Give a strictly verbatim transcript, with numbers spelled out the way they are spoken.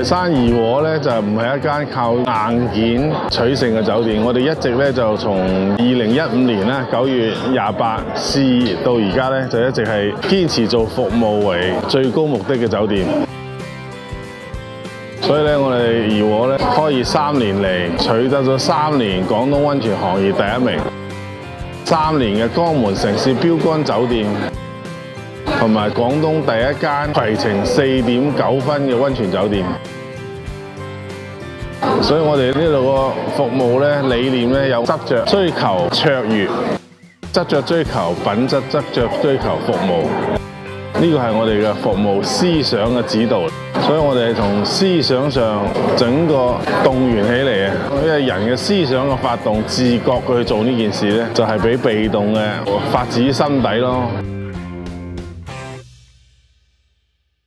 台山怡和咧就唔係一間靠硬件取勝嘅酒店，我哋一直咧就從二零一五年咧九月廿八試到而家咧，就一直係堅持做服務為最高目的嘅酒店。所以咧，我哋怡和咧開業三年嚟，取得咗三年廣東溫泉行業第一名，三年嘅江門城市標杆酒店。同埋廣東第一間攜程四點九分嘅溫泉酒店，所以我哋呢度個服務咧理念咧有執着追求卓越，執着追求品質，執着追求服務，呢個係我哋嘅服務思想嘅指導。所以我哋從思想上整個動員起嚟啊！因為人嘅思想嘅發動，自覺去做呢件事咧，就係比被動嘅發自心底咯。